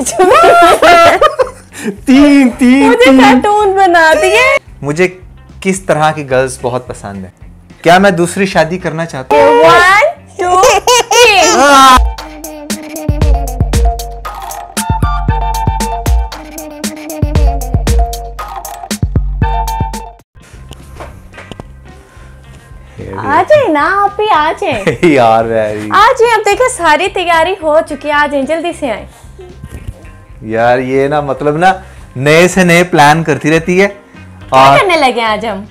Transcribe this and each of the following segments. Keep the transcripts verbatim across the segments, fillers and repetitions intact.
तीन तीन मुझे कार्टून बना दिए। मुझे किस तरह की गर्ल्स बहुत पसंद है? क्या मैं दूसरी शादी करना चाहता हूँ? One two three. आ जाए ना आप ही, आ जाए यार आ जाए। अब देखिए सारी तैयारी हो चुकी है, आ जाए जल्दी से आए। यार ये ना मतलब ना नए से नए प्लान करती रहती है। क्या और... करने लगे आज हम?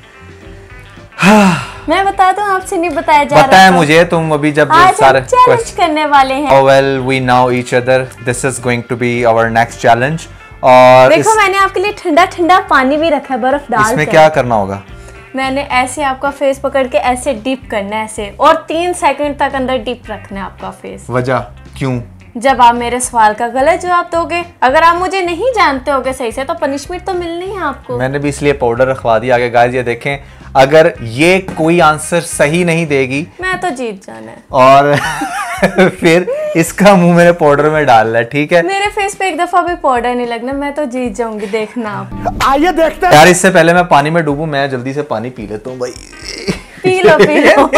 मैं बता दूं, आपसे नहीं बताया जा रहा। बताया मुझे तुम अभी जब सारे चैलेंज करने वाले हैं। Oh well, we know each other. This is going to be our next challenge. और देखो इस... मैंने आपके लिए ठंडा ठंडा पानी भी रखा है, बर्फ डाल। इसमें क्या करना होगा? मैंने ऐसे आपका फेस पकड़ के ऐसे डीप करना है ऐसे, और तीन सेकंड तक अंदर डीप रखना है आपका फेस। वजह क्यों? जब आप मेरे सवाल का गलत जवाब दोगे, अगर आप मुझे नहीं जानते होगे सही से, तो पनिशमेंट तो मिलनी है आपको। मैंने भी इसलिए पाउडर रखवा दिया आगे। गाइस ये देखें, अगर ये कोई आंसर सही नहीं देगी, मैं तो जीत जाना है। और फिर इसका मुंह मेरे पाउडर में डालना है, ठीक है? मेरे फेस पे एक दफा भी पाउडर नहीं लगना, मैं तो जीत जाऊंगी, देखना आप। आइए देखते हैं। यार इससे पहले मैं पानी में डूबूं, मैं जल्दी से पानी पी लेता हूँ भाई। पी लो पी लो।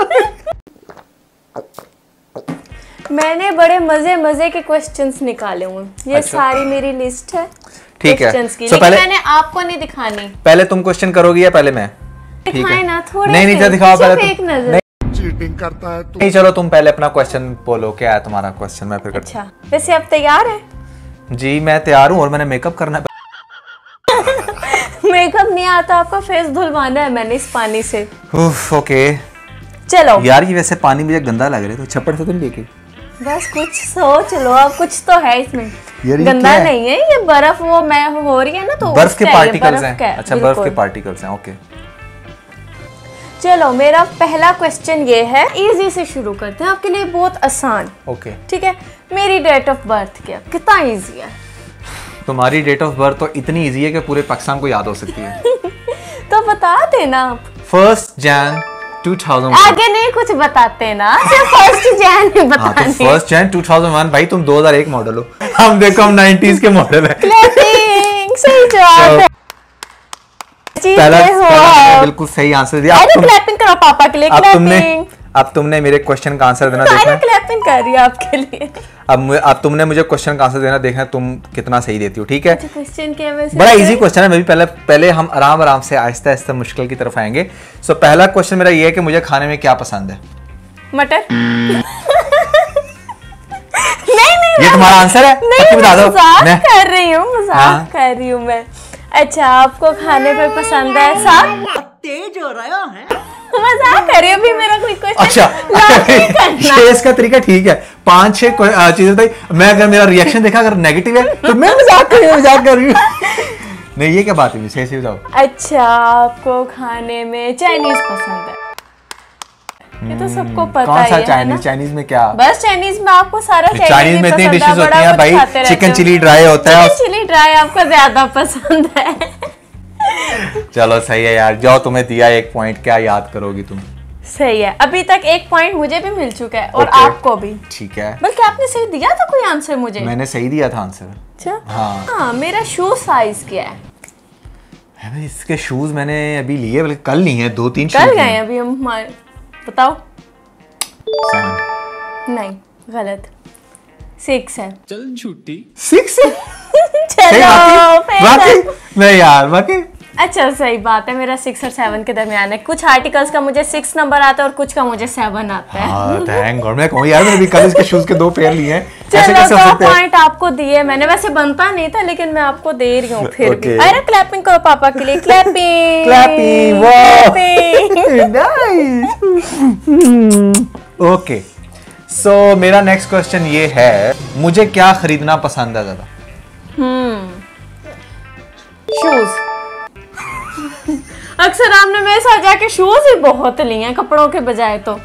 मैंने बड़े मजे मजे के क्वेश्चंस निकाले हुए, ये अच्छा। सारी मेरी लिस्ट है, ठीक है। की, so, पहले मैंने आपको नहीं दिखानी। पहले तुम क्वेश्चन करोगी या पहले मैं? दिखाए ना थोड़े। नहीं नहीं दिखाओ पहले एक नजर। नहीं, चीटिंग करता है तू। नहीं चलो तुम पहले अपना क्वेश्चन बोलो, क्या है तुम्हारा क्वेश्चन, मैं फिर करता। अच्छा वैसे आप तैयार हैं? जी मैं तैयार हूँ, और मैंने मेकअप करना है। मेकअप नहीं आता, आपका फेस धुलवाना है मैंने इस पानी से। उफ, ओके चलो। यार ये वैसे पानी मुझे गंदा लग रहा है, तो छप्पड़ से तुम लेके बस कुछ सोच लो, अब कुछ तो है इसमें। गंदा नहीं है ये, बर्फ वो मैं हो रही है ना, तो बर्फ के पार्टिकल्स हैं। अच्छा बर्फ के पार्टिकल्स हैं, ओके। चलो मेरा पहला क्वेश्चन ये है, इजी से शुरू करते हैं, आपके लिए बहुत आसान। ओके ठीक है। मेरी डेट ऑफ बर्थ क्या, कितना इजी है? तुम्हारी डेट ऑफ बर्थ तो इतनी इजी है कि पूरे पाकिस्तान को याद हो सकती है। तो बता देना आप। First Jan two thousand. आगे नहीं कुछ बताते ना, सिर्फ फर्स्ट जैन ही बताने। हाँ, तो first Jan two thousand one. भाई तुम दो हज़ार एक मॉडल हो, हम देखो हम नाइंटीज़ के मॉडल है। क्लैपिंग, सही जवाब है। पहला, पहला बिल्कुल सही आंसर दिया। अब क्लैपिंग करो पापा के लिए। अब तुमने अब तुमने मेरे क्वेश्चन का आंसर देना देखना। क्लैपिंग कर रही है आपके लिए। अब अब तुमने मुझे क्वेश्चन का आंसर देना देखना तुम कितना सही देती हो, ठीक है? अच्छा, क्वेश्चन क्या है वैसे? बड़ा इजी क्वेश्चन है, मैं भी पहले पहले हम आराम आराम से आहिस्ता आहिस्ता मुश्किल की तरफ आएंगे। सो so, पहला क्वेश्चन मेरा ये है कि मुझे खाने में क्या पसंद है? मटर। नहीं नहीं ये तुम्हारा आंसर है? नहीं बता दो। मजाक कर रही हूँ, मजाक कर रही हूँ मैं। अच्छा आपको खाने पे पसंद है साग? तेज हो रहा है। मजाक कर रही हूँ, अभी मेरा कोई क्वेश्चन। अच्छा ये इसका तरीका ठीक है। पांच छह चीजें बताई, मैं अगर मेरा रिएक्शन देखा अगर नेगेटिव है तो मैं मजाक कर रही हूँ, मजाक कर रही हूँ। नहीं ये क्या बात है, सही से बताओ। अच्छा आपको खाने में चाइनीज पसंद है? ये तो सबको पता कौन सा है। चाइनीज? चाइनीज में क्या? बस चाइनीज में आपको सारा चाइनीज में इतनी डिशेस होती हैं भाई। चिकन चिली ड्राई होता है, चिकन चिली ड्राई आपको ज्यादा पसंद है। चलो सही है यार, जाओ तुम्हें दिया एक पॉइंट, क्या याद करोगी तुम? सही है, अभी तक एक पॉइंट मुझे भी मिल चुका है और आपको भी। ठीक है, बल्कि आपने सही दिया था कोई आंसर मुझे? मैंने सही दिया था आंसर। अच्छा हाँ हाँ, मेरा शू साइज क्या है? भाई इसके शूज मैंने अभी लिए, बल्कि कल नहीं है, दो तीन कल गए अभी हम। बताओ। सेवन। नहीं गलत, सिक्स है। चल झूठी। सिक्स? चलो मैं यार बाकी अच्छा सही बात है, मेरा सिक्स और सेवन के दरमियान है। कुछ आर्टिकल्स का मुझे सिक्स नंबर आता है और कुछ का मुझे सेवन आता है। हाँ, थैंक गॉड। मैं कहूँ यार मैंने भी कल इसके शूज के दो पेयर लिए हैं। चलो दो पॉइंट आपको दिए मैंने, वैसे बनता नहीं था लेकिन मैं आपको दे रही हूँ फिर भी। अरे क्लैपिंग करो पापा के लिए। Clapping clapping nice. Okay so मेरा नेक्स्ट क्वेश्चन ये है, मुझे क्या खरीदना पसंद है ज्यादा? हम्म शूज। अक्सर आपने मेरे साथ जाके शूज ही बहुत लिए हैं कपड़ों के बजाय। तो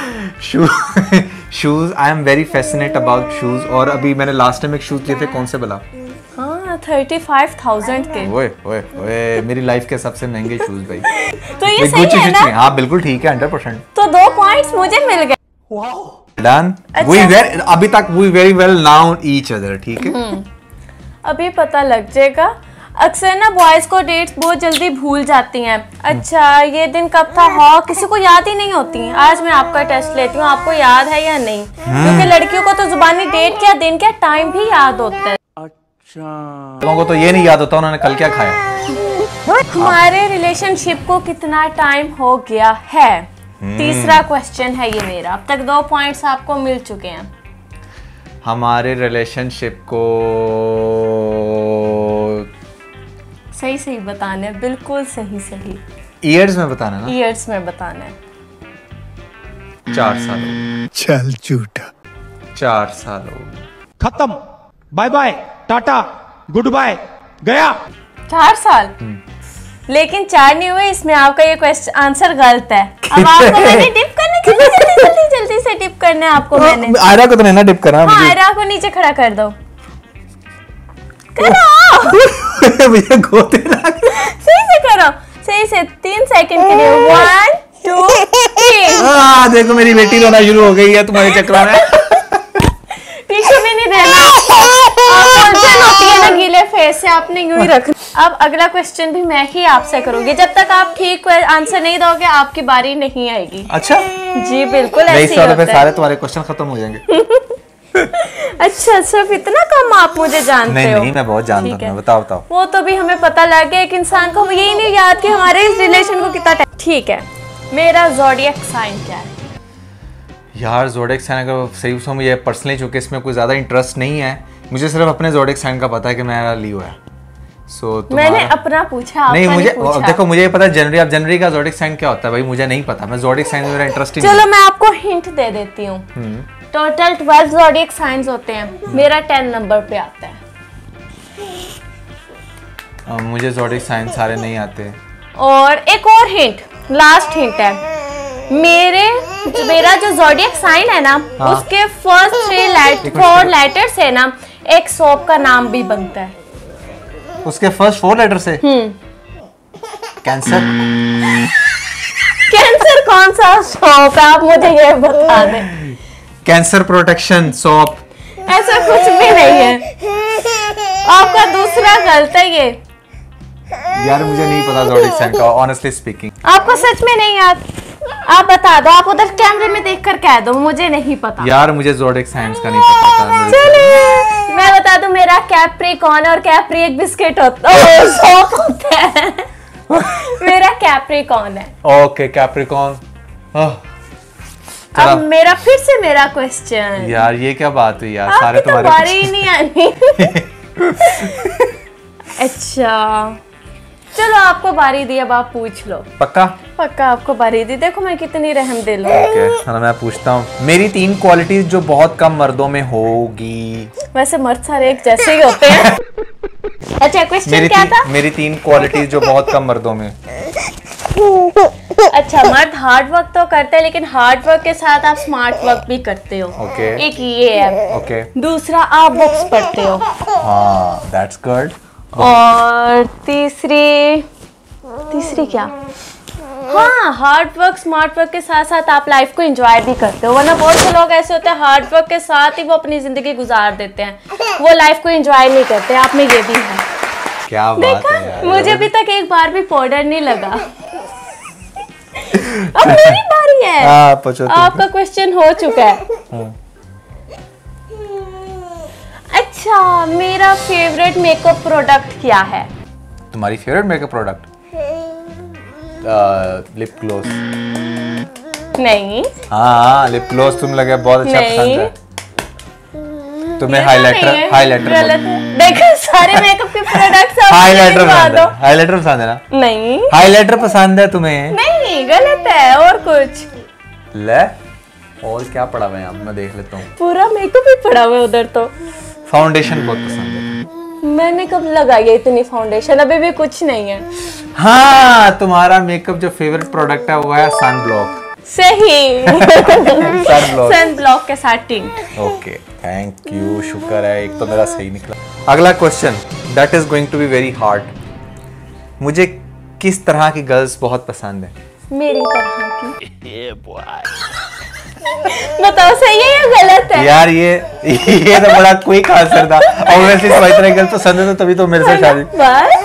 shoes, I am very fascinate about shoes. और अभी मैंने लास्ट टाइम एक शूज लिए थे, कौन से भला? हाँ थर्टी फाइव थाउजेंड के। ओए ओए ओए, मेरी लाइफ के सबसे महंगे शूज भाई। तो ये सही है ना? हाँ बिल्कुल ठीक है, हंड्रेड परसेंट। तो दो पॉइंट्स मुझे मिल गए। Wow done. वी वेरी अभी तक we very well now each other, ठीक है। अभी पता लग जाएगा। अक्सर ना बॉयज को डेट्स बहुत जल्दी भूल जाती हैं। अच्छा ये दिन कब था, हाँ किसी को याद ही नहीं होती। आज मैं आपका टेस्ट लेती हूँ, आपको याद है या नहीं, क्योंकि लड़कियों को तो जुबानी डेट क्या दिन क्या टाइम भी याद होता है। अच्छा लोगों को तो ये नहीं याद होता उन्होंने कल क्या खाया। हमारे रिलेशनशिप को कितना टाइम हो गया है, तीसरा क्वेश्चन है ये मेरा। अब तक दो पॉइंट्स आपको मिल चुके हैं। हमारे रिलेशनशिप को सही सही बताना है, बिल्कुल सही सही। ईयर्स में बताना ना। ईयर्स में बताना है। चार साल हो। चल झूठा। चार साल हो। खत्म, bye bye, tata, good bye, गया। चार साल, लेकिन चार नहीं हुए, इसमें आपका ये क्वेश्चन आंसर गलत है। अब आपको मैंने डिप करने के लिए जल्दी जल्दी जल्दी से डिप करना है आपको मैंने। आयरा को तो नहीं ना डिप करना। हाँ आयरा को नीचे खड़ा कर दो। करो भैया गोते लग। सही से करो, सही से। तीन सेकंड के लिए। One two three. हाँ देखो मेरी बेटी रोना शुरू हो गई है तुम्हारे चक्कर में। टिश्यू भी नहीं देना। आपको उलझन होती है ना गीले फेस से, आपने यूं ही रखना। अब अगला क्वेश्चन भी मैं ही आपसे करूंगी। जब तक आप ठीक आंसर नहीं दोगे आपकी बारी नहीं आएगी। अच्छा जी बिल्कुल ऐसे ही होता होता है। सारे तुम्हारे क्वेश्चन खत्म हो जाएंगे। अच्छा सिर्फ इतना कम आप मुझे जानते नहीं, हो? नहीं मैं बहुत जानता हूँ। बताओ बताओ। वो तो भी हमें पता लग गया, एक इंसान को यही नहीं याद कि हमारे इस रिलेशन को कितना टाइम। ठीक है, मेरा ज़ोडिएक साइन क्या है? यार ज़ोडिएक साइन अगर सही पूछो मुझे पर्सनली, चूंकि इसमें कोई ज़्यादा इंटरेस्ट नहीं है, मुझे सिर्फ अपने ज़ोडिएक साइन का पता है कि मेरा लियो है। सो so, मैंने अपना पूछा, आपका नहीं मुझे नहीं पूछा। देखो मुझे ये पता है जनवरी। अब जनवरी का ज़ोडिएक साइन क्या होता है भाई मुझे नहीं पता। मैं ज़ोडिएक साइन में मेरा इंटरेस्ट ही नहीं। चलो मैं आपको हिंट दे देती हूँ। टोटल ट्वेल्व ज़ोडिएक साइंस होते हैं, मेरा टेन नंबर पे आता है। अब मुझे ज़ोडिएक साइन सारे नहीं आते। और एक और हिंट, लास्ट हिंट है। मेरे मेरा जो ज़ोडिएक साइन है ना, हाँ? उसके first three letter four letter से ना एक सोप का नाम भी बनता है। उसके फर्स्ट फोर लेटर से? कैंसर। कैंसर कौन सा सोप है, आप मुझे ये बता दें। Cancer protection soap. ऐसा कुछ भी नहीं है, आपका दूसरा गलत है ये। यार मुझे नहीं पता ज़ोडिएक साइन का, ऑनेस्टली स्पीकिंग। आपको सच में नहीं याद? आप बता दो, आप उधर कैमरे में देखकर कह दो मुझे नहीं पता। यार मुझे ज़ोडिएक साइंस का नहीं पता था। चलिए मैं बता दूं, मेरा कैप्रिकॉर्न, और कैप्री एक बिस्किट होता है, सोप होता है। मेरा कैप्रिकॉर्न है। Okay Capricorn. अब मेरा फिर से मेरा क्वेश्चन। यार ये क्या बात हुई यार, सारे आपकी तो तुम्हारे बारी ही नहीं आनी। अच्छा चलो आपको बारी दी, अब आप पूछ लो। पक्का? पक्का आपको बारी दी। देखो मैं कितनी रहम दिल हूँ। ओके चलो मैं पूछता हूँ। मेरी तीन क्वालिटीज जो बहुत कम मर्दों में होगी। वैसे मर्द सारे एक जैसे ही होते हैं। अच्छा क्वेश्चन क्या था? मेरी तीन क्वालिटीज जो बहुत कम मर्दों में। अच्छा मर्द हार्ड वर्क तो करते हैं, लेकिन हार्ड वर्क के साथ आप स्मार्ट वर्क भी करते हो। ओके एक ये है। ओके दूसरा आप बुक्स पढ़ते हो। हाँ दैट्स गुड। और तीसरी तीसरी क्या? हाँ हार्ड वर्क स्मार्ट वर्क के साथ साथ आप लाइफ को एंजॉय भी करते हो। वरना बहुत से लोग ऐसे होते हैं हार्ड वर्क के साथ ही वो अपनी जिंदगी गुजार देते हैं, वो लाइफ को एंजॉय नहीं करते। आप में ये भी है। क्या बात है यार, मुझे अभी तक एक बार भी पाउडर नहीं लगा। अब मेरी बारी है। हाँ, पूछो तुम। आपका क्वेश्चन हो चुका है। अच्छा मेरा फेवरेट मेकअप प्रोडक्ट क्या है? तुम्हारी favourite makeup product? Lip gloss. नहीं। हाँ लिप ग्लोस तुम लगे बहुत अच्छा पसंद है तुम्हें। हाइलाइटर हाइलाइटर देखो सारे मेकअप के प्रोडक्ट्स हाइलाइटर पसंद है। हाइलाइटर पसंद है ना? नहीं। हाइलाइटर पसंद है तुम्हें? नहीं गलत है, और कुछ। ले और क्या पड़ा हुआ है यहाँ मैं देख लेता हूँ। पूरा मेकअप ही पड़ा हुआ है उधर तो। फाउंडेशन बहुत पसंद है। मैंने कब लगाई है इतनी फाउंडेशन, अभी भी कुछ नहीं है। हाँ तुम्हारा मेकअप जो फेवरेट प्रोडक्ट है वो है सन ब्लॉक। सही। Sun block. सन ब्लॉक के साथ टिंट। ओके थैंक यू, शुक्र है एक तो मेरा सही निकला। अगला question that is going to be very hard. मुझे किस तरह की गर्ल्स बहुत पसंद है? मेरी तरह की। बताओ सही है या गलत है? यार ये ये तो बड़ा क्विक आंसर था। ऑब्वियसली तुम्हें इतना गर्ल पसंद है तो तभी तो मेरे से शादी। बस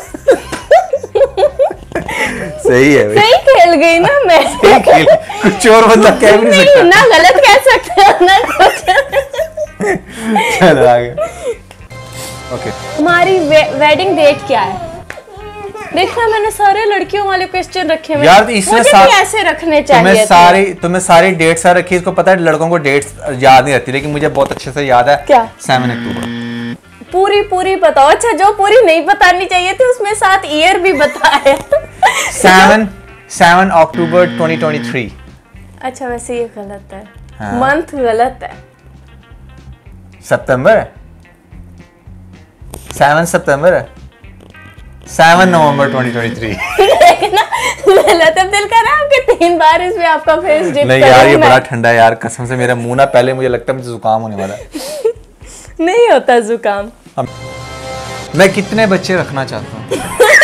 सही है भाई। सही खेल गई ना मैं। सही खेल, कुछ और बंदा कह भी नहीं नहीं, सकता। ना गलत कह सकते हो ना कुछ। चलो आगे। ओके हमारी वे, वेडिंग डेट क्या है? देखना मैंने सारे लड़कियों वाले क्वेश्चन रखे हुए। यार इसमें मुझे सा... भी ऐसे रखने चाहिए तुम्हें थे। सारी तुम्हें सारी डेट्स आ रखी है। इसको पता है लड़कों को डेट्स याद नहीं रहती, लेकिन मुझे बहुत अच्छे से याद है। क्या? Seven October. पूरी पूरी बताओ। अच्छा जो पूरी नहीं बतानी चाहिए थी उसमें साथ ईयर भी बताया। Seven seven October twenty twenty three. अच्छा वैसे ये गलत है। हाँ। मंथ गलत है। सितंबर है। सेवन सितंबर है। Seven November twenty twenty three. देखना गलत है। दिल कर रहा है आपके तीन बार इसमें आपका फेस डिप नहीं यार ये बड़ा ठंडा है यार, कसम से मेरा मुंह ना पहले मुझे लगता है मुझे जुकाम होने वाला है। नहीं होता जुकाम। मैं कितने बच्चे रखना चाहता हूँ?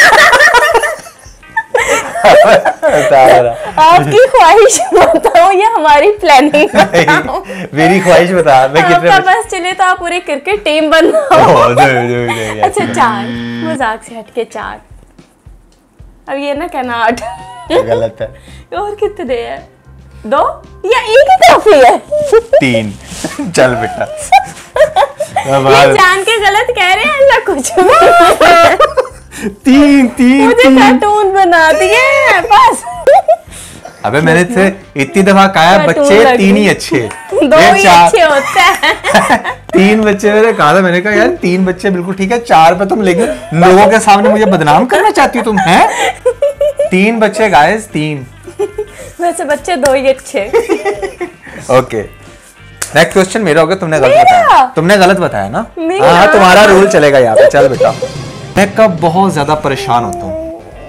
आपकी ख्वाहिश बताओ या हमारी प्लानिंग? मेरी ख्वाहिश बता। मैं कितने आपका बच्चे... बस चले तो आप पूरी क्रिकेट टीम बनाओ। ओह, नहीं, नहीं, नहीं, अच्छा चार, मजाक से हटके चार। अब ये ना कहना आठ। गलत है। और कितने हैं? दो या एक ही काफी है? तीन। चल बेटा। ये जान के गलत कह रहे हैं ऐसा कुछ भी? तीन तीन मुझे तीन। कार्टून बना दिए बस। अबे मैंने इतने इतनी दफा कहा है बच्चे तीन ही अच्छे। दो ही अच्छे होते हैं। तीन बच्चे मैंने कहा था। मैंने कहा यार तीन बच्चे बिल्कुल ठीक है, चार पे तुम लेकिन लोगों के सामने मुझे बदनाम करना चाहती हो तुम, हैं? तीन बच्चे गाइस, तीन। वैसे बच्चे दो ही अच्छे। ओके नेक्स्ट क्वेश्चन मेरा हो गया। तुमने गलत बताया। तुमने गलत बताया ना? मेरा। हाँ तुम्हारा रूल चलेगा यहाँ पे। चल बेटा। मैं कब बहुत ज्यादा परेशान होता हूँ?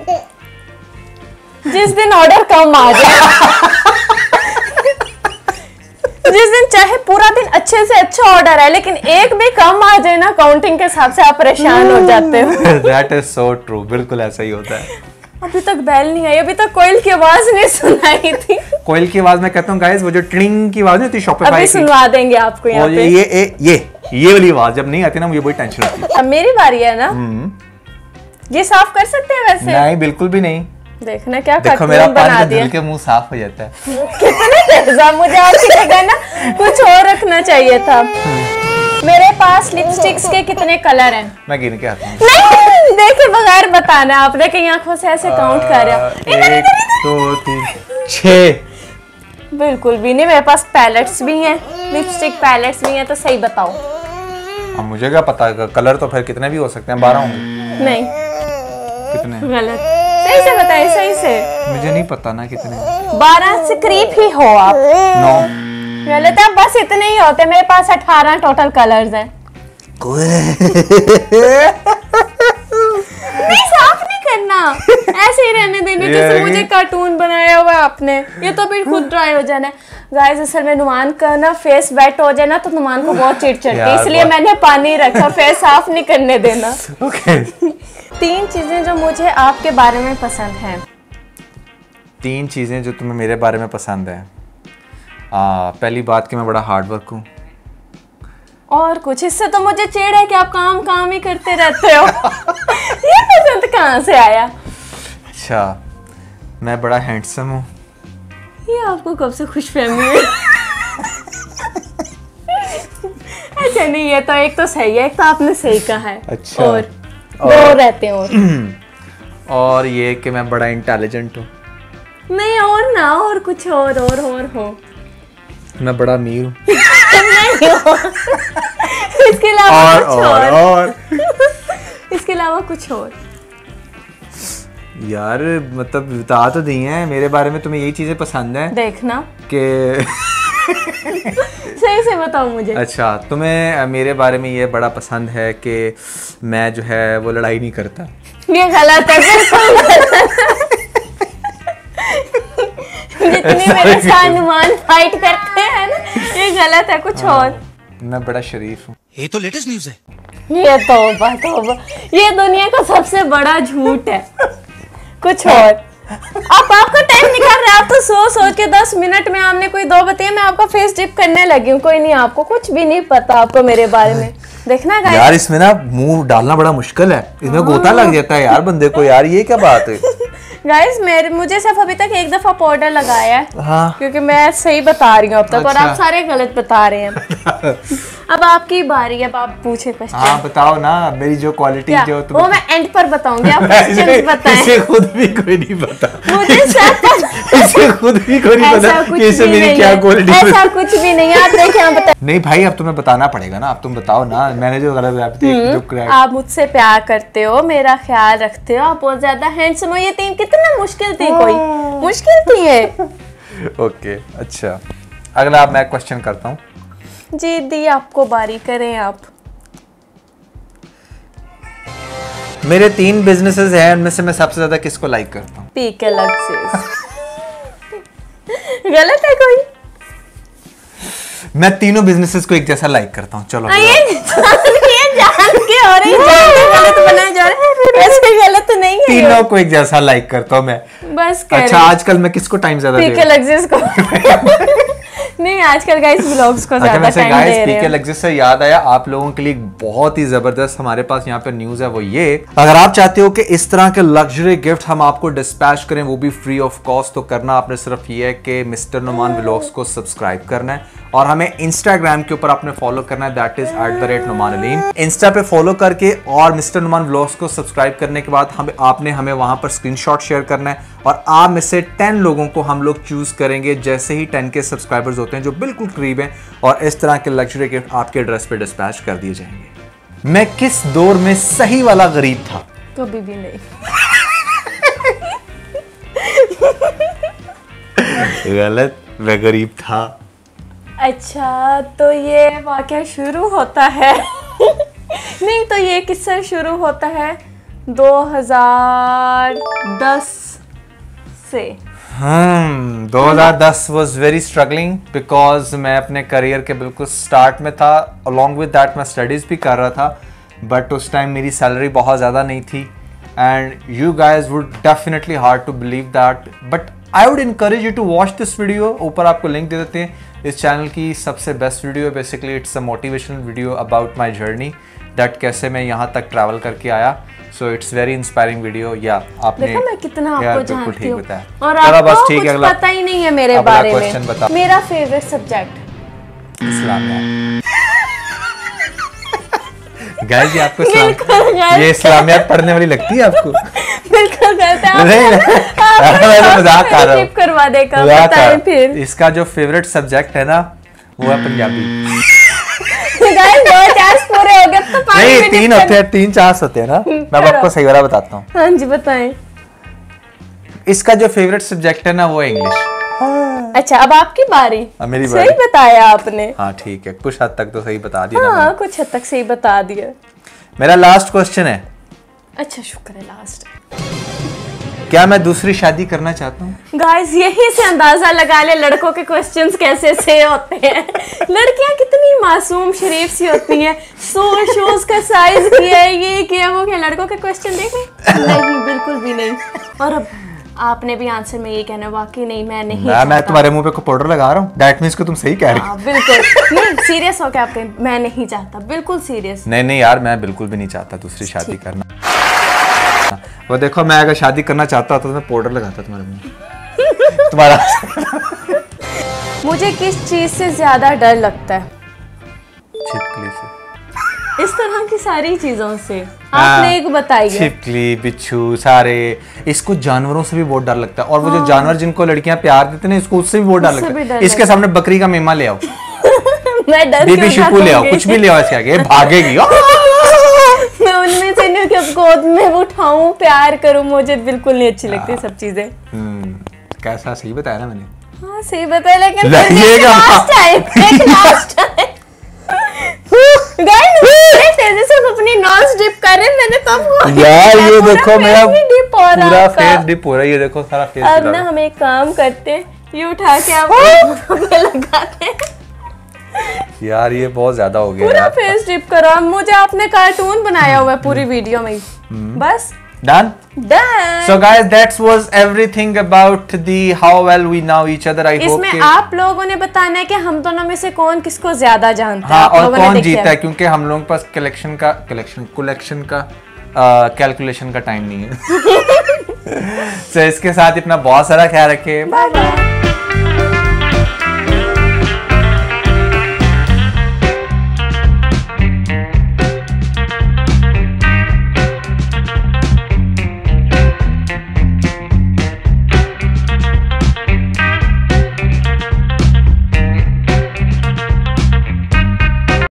जिस दिन ऑर्डर कम आ जाए। जिस दिन चाहे पूरा दिन अच्छे से अच्छा ऑर्डर है लेकिन एक भी कम आ जाए ना काउंटिंग के हिसाब से आप परेशान हो जाते हो। That is so true। बिल्कुल ऐसा ही होता है। अभी तक बेल नहीं आई, अभी तक कोयल की आवाज नहीं सुनाई थी। कोयल की आवाज मैं कहता हूँ गाइस, वो जो ट्रिंग की आवाज नहीं होती शॉपिफाई अभी की, सुनवा देंगे आपको यहाँ और पे। ये ये ये ये वाली आवाज जब नहीं आती ना मुझे बड़ी टेंशन होती है। अब मेरी बारी है ना? ये साफ कर सकते हैं वैसे? नहीं बिल्कुल भी नहीं। देखना क्या देखो मेरा कार्टून बना पानी दिया। धुल के मुंह साफ हो जाता है। कितने तेजा, मुझे आपकी जगह ना कुछ और रखना चाहिए था। मेरे पास लिपस्टिक्स के कितने कलर हैं? मैं गिन के आता हूँ। नहीं देखे बगैर बताना। आप देखे आंखों से ऐसे काउंट कर रहे हो। एक दो तीन छह। बिल्कुल भी नहीं। मेरे पास पैलेट्स भी हैं, लिपस्टिक पैलेट्स भी हैं, तो सही बताओ। अब मुझे क्या पता, कलर तो फिर कितने भी हो सकते हैं। बारह होंगे। नहीं कितने? गलत। सही से बताइए, सही से। मुझे नहीं पता ना कितने। बारह से करीब ही हो आप। नौ। गलत है। बस इतने ही होते। मेरे पास अठारह टोटल कलर्स हैं। नहीं साफ नहीं करना, ऐसे ही रहने देने जैसे मुझे कार्टून बनाया हुआ है आपने। ये तो फिर खुद ड्राई हो जाना है। गाइस असल में नुमान का ना फेस वेट हो जाए ना तो नुमान को बहुत चिढ़ चढ़ती है, इसलिए मैंने पानी रखा। फेस साफ नहीं करने देना। ओके। तीन चीजें जो मुझे आपके बारे में पसंद हैं। तीन चीजें जो तुम्हें मेरे बारे में पसंद है। आ, पहली बात कि मैं बड़ा हार्ड वर्क हूँ। और कुछ? इससे तो मुझे चिढ़ है कि आप काम काम ही करते रहते हो। ये पसंद कहाँ से आया? अच्छा मैं बड़ा हैंडसम हूँ। ये आपको कब से खुशफहमी हुई? अच्छा नहीं, ये तो एक तो सही है, एक तो आपने सही कहा है। अच्छा। और दो और, रहते हैं और और ये कि मैं बड़ा इंटेलिजेंट हूँ। नहीं और ना, और कुछ और और और हो। मैं बड़ा अमीर हूँ। नहीं हो। इसके अलावा और कुछ और और, और इसके अलावा कुछ और। यार मतलब बता तो दी हैं मेरे बारे में तुम्हें यही चीजें पसंद हैं देखना कि सही से बताओ मुझे। अच्छा तुम्हें मेरे बारे में ये बड़ा पसंद है कि मैं जो है वो लड़ाई नहीं करता। ये गलत है बिल्कुल। जितनी मेरे साथ नुमान फाइट करते हैं ना, ये गलत है। कुछ और? मैं बड़ा शरीफ हूँ। ये तो लेटेस्ट न्यूज़ है। ये तौबा तौबा, ये दुनिया का सबसे बड़ा झूठ है। कुछ और? आप आपका टाइम निकाल रहे हैं, आप तो सोच सोच के दस मिनट में आपने कोई दो बताइए, मैं आपका फेस डिप करने लगी हूँ। कोई नहीं, आपको कुछ भी नहीं पता आपको मेरे बारे में। देखना गाइस यार इसमें ना मुंह डालना बड़ा मुश्किल है, इसमें गोता लग जाता है यार बंदे को। यार ये क्या बात है गाइस, मेरे मुझे सिर्फ अभी तक एक दफा पाउडर लगाया है। हाँ। क्योंकि मैं सही बता रही हूँ अब तक। अच्छा। और आप सारे गलत बता रहे हैं। अब आपकी बारी है, अब आप पूछे क्वेश्चन। हाँ बताओ ना, मेरी जो क्वालिटी क्या? जो वो मैं एंड पर बताऊंगी, आप क्वेश्चंस बताएं। इसे खुद भी कोई नहीं पता, मुझे सब पता। इसे खुद भी कोई नहीं ऐसा पता कुछ कि इसे भी मेरी नहीं क्या है। क्वालिटी। ऐसा कुछ भी नहीं है, आप देखिए, आप बताएं। नहीं भाई, अब तुम्हें बताना पड़ेगा ना, अब तुम बताओ ना, मैंने जो गलत रैप दी, जो correct- आप मुझसे प्यार करते हो, मेरा ख्याल रखते हो, आप बहुत ज्यादा हैंडसम हो। ये तीन कितना मुश्किल थी, कोई मुश्किल थी ये। ओके अच्छा, अगला मैं क्वेश्चन करता हूँ। जी दी, आपको बारी, करें आप। मेरे तीन बिजनेसेस हैं, उनमें से मैं सबसे ज्यादा किसको लाइक करता हूँ? पी के लग से गलत है कोई? मैं तीनों बिजनेसेस को एक जैसा लाइक करता हूँ। चलो हाँ, ये जान के जान के हो रही है, जान के गलत बनाए जा रहे हैं। वैसे गलत नहीं है ये। तीनों को एक जैसा लाइक करता हूँ मैं। बस कह अच्छा, रही। आजकल मैं किसको टाइम ज्यादा दे पी रहा के हूँ? लग्जिस को नहीं, आजकल गाइस व्लॉग्स को अच्छा ज्यादा वैसे टाइम गाइस, दे रहे पीके हैं। लग्जिस से याद आया, आप लोगों के लिए एक बहुत ही जबरदस्त हमारे पास यहाँ पे न्यूज है। वो ये, अगर आप चाहते हो कि इस तरह के लग्जरी गिफ्ट हम आपको डिस्पैच करें, वो भी फ्री ऑफ कॉस्ट, तो करना आपने सिर्फ ये है कि मिस्टर नुमान व्लॉग्स को सब्सक्राइब करना है और हमें इंस्टाग्राम के ऊपर आपने फॉलो करना है, that is at the rate Numan Aleem. Insta पे फॉलो करके और मिस्टर नुमान व्लॉग्स को सब्सक्राइब करने के बाद हमें आपने हमें वहां पर स्क्रीनशॉट शेयर करना है और आप में से टेन लोगों को हम लोग चूज करेंगे जैसे ही टेन के सब्सक्राइबर्स होते हैं, जो बिल्कुल करीब हैं, और इस तरह के लग्जरी गिफ्ट आपके एड्रेस पे डिस्पैच कर दिए जाएंगे। मैं किस दौर में सही वाला गरीब था? कभी भी नहीं। गलत, मैं गरीब था। अच्छा, तो ये वाकया शुरू होता है नहीं, तो ये किससे शुरू होता है? दो हज़ार दस से। हम्म दो हज़ार दस वाज वेरी स्ट्रगलिंग बिकॉज मैं अपने करियर के बिल्कुल स्टार्ट में था। अलॉन्ग विद दैट मैं स्टडीज भी कर रहा था, बट उस टाइम मेरी सैलरी बहुत ज़्यादा नहीं थी। And you guys would definitely hard to believe that, but I would encourage you to watch this video. ऊपर आपको लिंक दे देते हैं, इस चैनल की सबसे बेस्ट वीडियो है। Basically it's a motivational video about my journey, that कैसे मैं यहाँ तक ट्रैवल करके आया। So it's very inspiring video. या आपने देखा मैं कितना आपको जानती हूँ, बताया। और चलो आपको बस ठीक कुछ है, अगला पता ही नहीं है मेरे अगला बारे क्वेश्चन में। बता। मेरा फेवरेट सब्जेक्ट इस्लामियात। गाइस ये आपको बिल्कुल इस्लाम गलत। ये इस्लामियात पढ़ने वाली लगती है आपको? बिल्कुल गलत है। नहीं आप- मैं तो मजाक कर रहा हूँ। skip करवा देगा, मजाक कर रहा बताएं हूँ। फिर। इसका जो फेवरेट सब्जेक्ट है ना, वो है पंजाबी। गाइस दो चांस पूरे हो गए, अब तो पानी नहीं में तीन dip होते हैं, तीन चांस होते हैं ना। मैं अब करो। आपको सही वाला बताता हूँ। हाँ जी बताएं। इसका जो फेवरेट सब्जेक्ट है ना, वो है इंग्लिश। अच्छा, अब आपकी बारी। अब मेरी सही बारी। बताया आपने। हाँ ठीक है, कुछ हद तक तो सही बता दिया ना हाँ, मैंने। कुछ हद तक सही बता दिया। मेरा लास्ट क्वेश्चन है, अच्छा शुक्र है, लास्ट। क्या मैं दूसरी शादी करना चाहता हूँ? गाइस यही से अंदाजा लगा ले लड़कों के क्वेश्चंस कैसे से होते हैं। लड़कियां कितनी मासूम शरीफ सी होती हैं। सो शूज का साइज किया है, ये किया वो किया, लड़कों के क्वेश्चन देखे नहीं, बिल्कुल भी नहीं। और अब आपने भी आंसर में ये कहना, वाकई नहीं, मैं नहीं मैं, मैं चाहता। तुम्हारे मुंह पे पाउडर लगा रहा हूँ, दैट मीन्स को तुम सही कह रही हो। हाँ, बिल्कुल नहीं, सीरियस होकर आप कहें मैं नहीं चाहता, बिल्कुल सीरियस। नहीं नहीं यार, मैं बिल्कुल भी नहीं चाहता दूसरी शादी करना। वो देखो, मैं अगर शादी करना चाहता होता तो मैं पाउडर लगाता तुम्हारे मुंह। तुम्हारा मुझे किस चीज से ज्यादा डर लगता है? छिपकली से। इस तरह की सारी चीजों से आपने एक बताई है। छिपकली, बिच्छू, सारे। इसको जानवरों से भी बहुत डर लगता है, और वो जो जानवर जिनको लड़कियां प्यार देते हैं इसको उससे भी बहुत डर उससे लगता भी है। डर इसके सामने बकरी का मेमा ले आओ, मैं डर बेबी क्यों शिपू ले आओ, जाऊंगी? कुछ भी ले आओ, इसके आगे भागेगी। मैं उनमें से नहीं कि अब गोद में उठाऊं, प्यार करूं, मुझे बिल्कुल नहीं अच्छी लगती सब चीजें। हम्म, कैसा सही बताया ना मैंने? हाँ सही बताया, लेकिन ले- फिर भी ये एक क्या- last time, एक last time। Guys, मेरे तेजी से अपनी नॉज डिप कर रहे हैं, मैंने तब यार ये पूरा देखो, face मेरा भी dip हो रहा पूरा है आपका। फेस डिप हो रहा है, ये देखो सारा फेस अब डिप ना हो हम एक काम करते हैं, ये उठा के आप पे लगाते हैं, रहा है। यार ये बहुत ज्यादा हो गया पूरा यार। फेस डिप करो। अब मुझे आपने कार्टून बनाया हुआ है पूरी वीडियो में ही। बस Done? Done. So guys, that was everything about the how well we know each other. I hope इसमें कि आप लोगों ने बताना है कि हम दोनों में से कौन किसको ज्यादा जानता है। हाँ, आप और लोगों ने कौन देखा जीता है, क्योंकि हम लोगों के पास कलेक्शन का कलेक्शन कलेक्शन का कैलकुलेशन का टाइम नहीं है। तो इसके साथ अपना बहुत सारा ख्याल रखें। Bye bye.